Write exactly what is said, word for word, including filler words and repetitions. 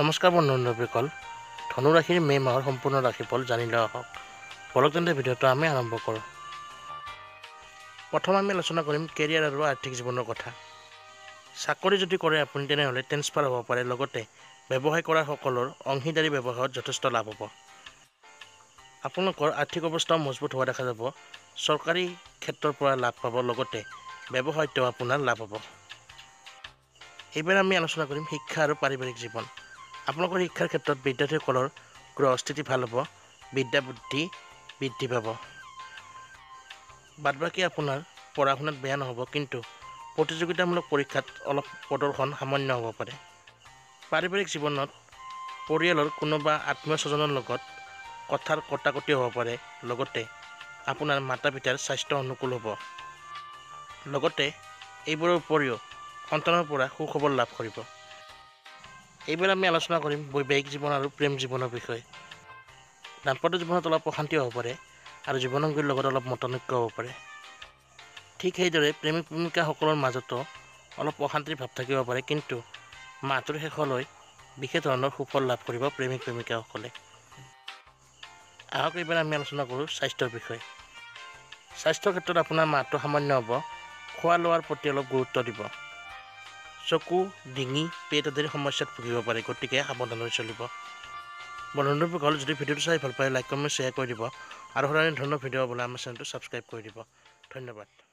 নমস্কাৰ বন্ধুসকল, ধনু ৰাশিৰ মে মাহৰ সম্পূৰ্ণ ৰাশিফল জানি লোৱা হওক। বলক তেন্তে ভিডিঅ'টো আমি আৰম্ভ কৰোঁ। প্ৰথম আমি আলোচনা কৰিম কেৰিয়াৰ আৰু আৰ্থিক জীৱনৰ কথা। চাকৰি যদি কৰে আপুনি তেনেহ'লে ট্ৰেন্সফাৰ হ'ব পাৰে, লগতে ব্যৱসায় কৰা সকলৰ অংশীদাৰী ব্যৱসায়ত যথেষ্ট লাভ হ'ব। আপোনালোকৰ আৰ্থিক অৱস্থাও মজবুত হোৱা দেখা যাব। চৰকাৰী ক্ষেত্ৰৰ পৰা লাভ পাব, লগতে ব্যৱসায়তেও আপোনাৰ লাভ হ'ব। এইবাৰ আমি আলোচনা কৰিম শিক্ষা আৰু পাৰিবাৰিক জীৱন। আপোনালোকৰ শিক্ষাৰ ক্ষেত্ৰত বিদ্যাৰ্থীসকলৰ গ্ৰহস্থিতি ভাল হ'ব, বিদ্যা বুদ্ধি বৃদ্ধি পাব। বাদবাকী আপোনাৰ পঢ়া শুনাত বেয়া নহ'ব, কিন্তু প্ৰতিযোগিতামূলক পৰীক্ষাত অলপ প্ৰদৰ্শন সামান্য হ'ব পাৰে। পাৰিবাৰিক জীৱনত পৰিয়ালৰ কোনোবা আত্মীয় স্বজনৰ লগত কথাৰ কটাকটি হ'ব পাৰে, লগতে আপোনাৰ মাতা পিতাৰ স্বাস্থ্য অনুকূল হ'ব। লগতে এইবোৰৰ উপৰিও সন্তানৰ পৰা সুখবৰ লাভ কৰিব। এইবাৰ আমি আলোচনা কৰিম বৈবাহিক জীৱন আৰু প্ৰেম জীৱনৰ বিষয়ে। দাম্পত্য জীৱনত অলপ অশান্তি হ'ব পাৰে আৰু জীৱনসংগীৰ লগত অলপ মতানৈক্য হ'ব পাৰে। ঠিক সেইদৰে প্ৰেমিক প্ৰেমিকাসকলৰ মাজতো অলপ অশান্তিৰ ভাৱ থাকিব পাৰে, কিন্তু মাহটোৰ শেষলৈ বিশেষ ধৰণৰ সুফল লাভ কৰিব প্ৰেমিক প্ৰেমিকাসকলে। আহক এইবাৰ আমি আলোচনা কৰোঁ স্বাস্থ্যৰ বিষয়ে। স্বাস্থ্যৰ ক্ষেত্ৰত আপোনাৰ মাহটো সামান্য হ'ব। খোৱা লোৱাৰ প্ৰতি অলপ গুৰুত্ব দিব। চকু, ডিঙি, পেট আদিৰ সমস্যাত ভুগিব পাৰে, গতিকে সাৱধান হৈ চলিব। বন্ধুসকল, যদি ভিডিঅ'টো চাই ভাল পায় লাইক কমেণ্ট শ্বেয়াৰ কৰি দিব আৰু সদায় ধৰণৰ ভিডিঅ' পাবলৈ আমাৰ চেনেলটো ছাবস্ক্ৰাইব কৰি দিব। ধন্যবাদ।